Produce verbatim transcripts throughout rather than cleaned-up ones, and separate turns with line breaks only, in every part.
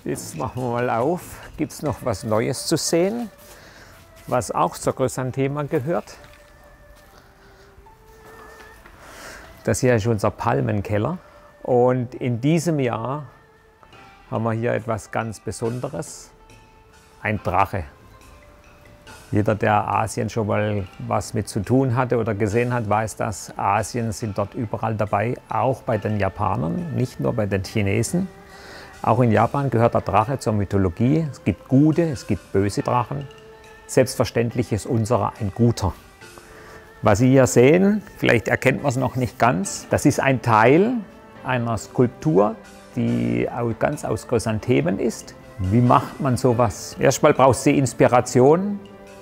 Jetzt machen wir mal auf. Gibt es noch was Neues zu sehen, was auch zur Chrysanthema gehört? Das hier ist unser Palmenkeller. Und in diesem Jahr haben wir hier etwas ganz Besonderes. Ein Drache. Jeder, der Asien schon mal was mit zu tun hatte oder gesehen hat, weiß, dass Asien sind dort überall dabei, auch bei den Japanern, nicht nur bei den Chinesen. Auch in Japan gehört der Drache zur Mythologie. Es gibt gute, es gibt böse Drachen. Selbstverständlich ist unserer ein guter. Was Sie hier sehen, vielleicht erkennt man es noch nicht ganz, das ist ein Teil einer Skulptur, die ganz aus Chrysanthemen ist. Wie macht man sowas? Erstmal brauchst du Inspiration.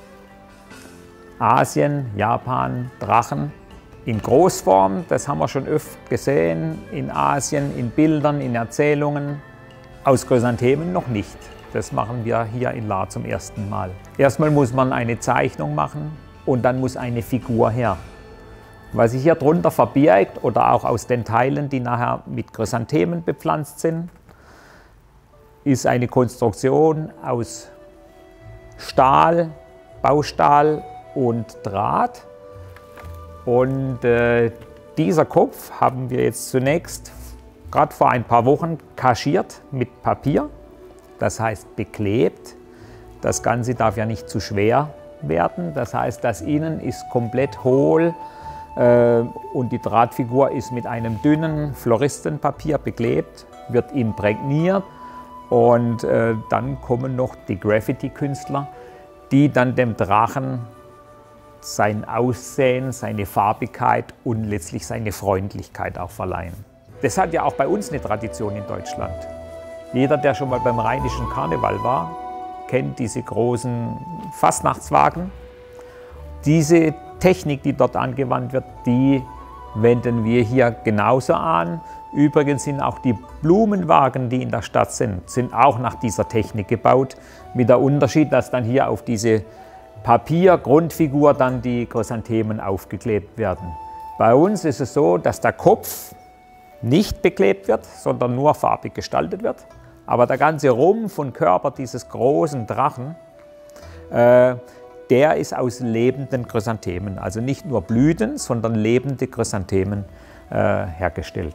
Asien, Japan, Drachen in Großform, das haben wir schon öfter gesehen, in Asien, in Bildern, in Erzählungen. Aus Chrysanthemen noch nicht. Das machen wir hier in Lahr zum ersten Mal. Erstmal muss man eine Zeichnung machen und dann muss eine Figur her. Was sich hier drunter verbirgt oder auch aus den Teilen, die nachher mit Chrysanthemen bepflanzt sind, ist eine Konstruktion aus Stahl, Baustahl und Draht. Und äh, dieser Kopf haben wir jetzt zunächst gerade vor ein paar Wochen kaschiert mit Papier, das heißt beklebt. Das Ganze darf ja nicht zu schwer werden, das heißt, das Innen ist komplett hohl äh, und die Drahtfigur ist mit einem dünnen Floristenpapier beklebt, wird imprägniert und äh, dann kommen noch die Graffiti-Künstler, die dann dem Drachen sein Aussehen, seine Farbigkeit und letztlich seine Freundlichkeit auch verleihen. Das hat ja auch bei uns eine Tradition in Deutschland. Jeder, der schon mal beim Rheinischen Karneval war, kennt diese großen Fastnachtswagen. Diese Technik, die dort angewandt wird, die wenden wir hier genauso an. Übrigens sind auch die Blumenwagen, die in der Stadt sind, sind auch nach dieser Technik gebaut. Mit der Unterschied, dass dann hier auf diese Papiergrundfigur dann die Chrysanthemen aufgeklebt werden. Bei uns ist es so, dass der Kopf nicht beklebt wird, sondern nur farbig gestaltet wird. Aber der ganze Rumpf und Körper dieses großen Drachen, äh, der ist aus lebenden Chrysanthemen, also nicht nur Blüten, sondern lebende Chrysanthemen äh, hergestellt.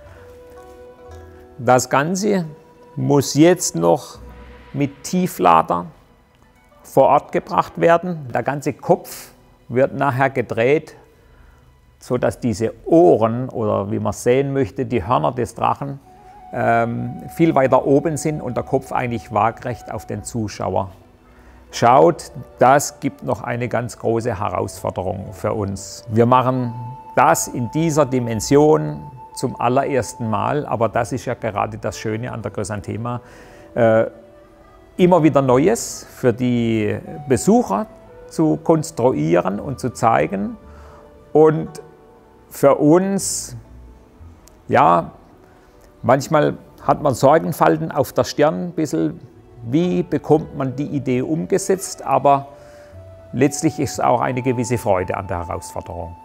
Das Ganze muss jetzt noch mit Tieflader vor Ort gebracht werden. Der ganze Kopf wird nachher gedreht, sodass diese Ohren oder wie man sehen möchte, die Hörner des Drachen ähm, viel weiter oben sind und der Kopf eigentlich waagrecht auf den Zuschauer schaut. Das gibt noch eine ganz große Herausforderung für uns. Wir machen das in dieser Dimension zum allerersten Mal, aber das ist ja gerade das Schöne an der Chrysanthema. Äh, immer wieder Neues für die Besucher zu konstruieren und zu zeigen. Und für uns, ja, manchmal hat man Sorgenfalten auf der Stirn, ein bisschen, wie bekommt man die Idee umgesetzt, aber letztlich ist auch eine gewisse Freude an der Herausforderung.